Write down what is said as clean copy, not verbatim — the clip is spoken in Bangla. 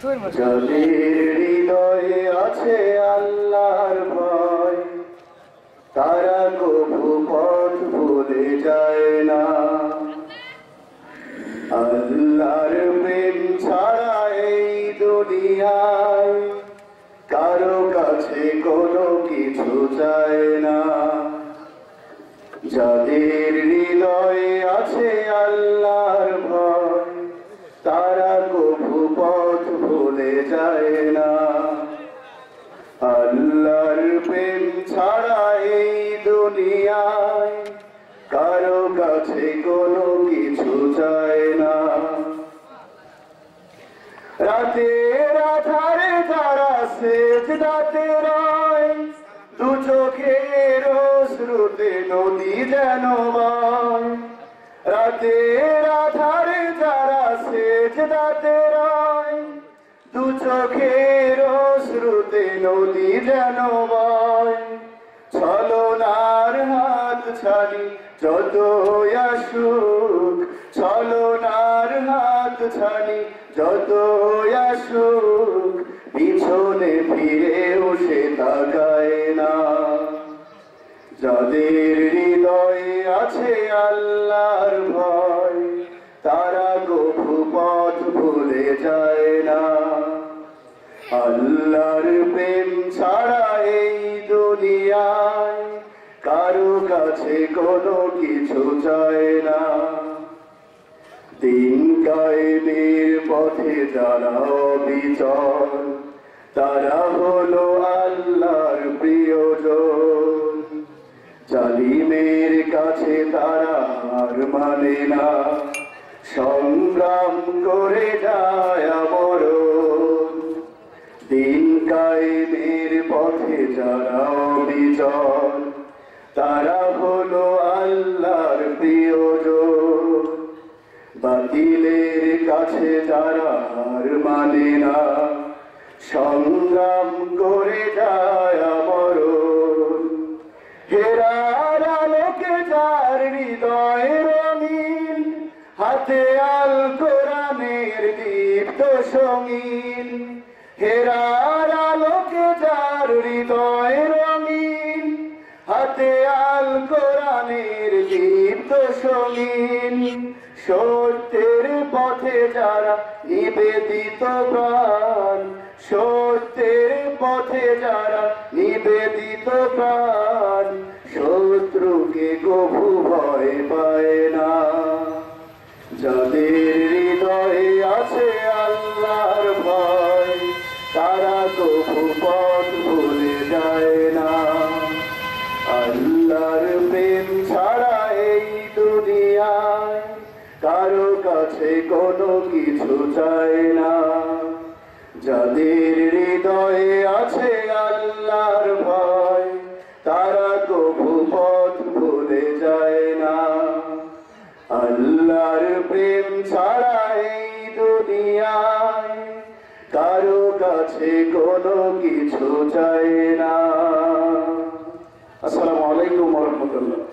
যাদের হৃদয়ে আছে আল্লাহর ভয়, তারা কভু পথ ভুলে যায় না। আল্লাহর প্রেম ছাড়া এই দুনিয়ায় কারো কাছে কোনো কিছু চায় না। যাদের হৃদয়ে আছে আল্লাহর ভয়, তারা কভু পথ ভুলে যায় না। আল্লাহর প্রেম ছাড়া এই দুনিয়ায় কারো কাছে কোনো কিছু চায় না। রাতের আধারে যারা সেজদাতে রয়, দু চোখের অশ্রুতে নদী যেন বয়। রাতের আধারে যারা সেজদাতে রয়, দু চোখের অশ্রুতে নদী যেন বয়। ছলনার হাত ছাড়ি যত আসুক, ছলনার হাত ছাড়ি যত আসুক, পিছনে ফিরেও সে তাকায় না। যাদের হৃদয়ে আছে আল্লাহর ভয়, তারা কভু পথ ভুলে যায় না। আল্লাহর প্রেম ছাড়া এই দুনিয়ায় কারো কাছে কোনো কিছু চায় না। দিন কায়েমের পথে যারা অবিচল, তারা হলো আল্লাহর প্রিয়জন। জালিমের কাছে তারা হার মানে না, সংগ্রাম করে যায় মরণ। দিন কায়েমের পথে যারা অবিচল, তারা হলো আল্লাহর প্রিয়জন। বাতিলের কাছে যারা হার মানে না, সংগ্রাম করে যায় মরণ। হেরার আলোকে যার হৃদয় রঙিন, হাতে আল কোরআনের দীপ্ত সঙ্গীন। হেরার আলোকে যার হৃদয় রঙিন, হাতে আল কোরআনের দীপ্ত সঙ্গীন। সত্যের পথে যারা নিবেদিত প্রাণ, সত্যের পথে যারা নিবেদিত প্রাণ, শত্রুকে কভু ভয় পায় না। যাদের হৃদয়ে আছে আল্লাহর ভয়, তারা কভু পথ ভুলে যায় না। আল্লাহর প্রেম ছাড়া এই দুনিয়ায় কারো কাছে কোনো কিছু চায় না। যাদের হৃদয়ে আছে আল্লাহর ভয়, তারা কভু পথ ভুলে যায় না। আল্লাহর প্রেম ছাড়া এই দুনিয়ায় কারো কাছে কোনো কিছু চায় না। আসসালামু আলাইকুম ওয়া রাহমাতুল্লাহ।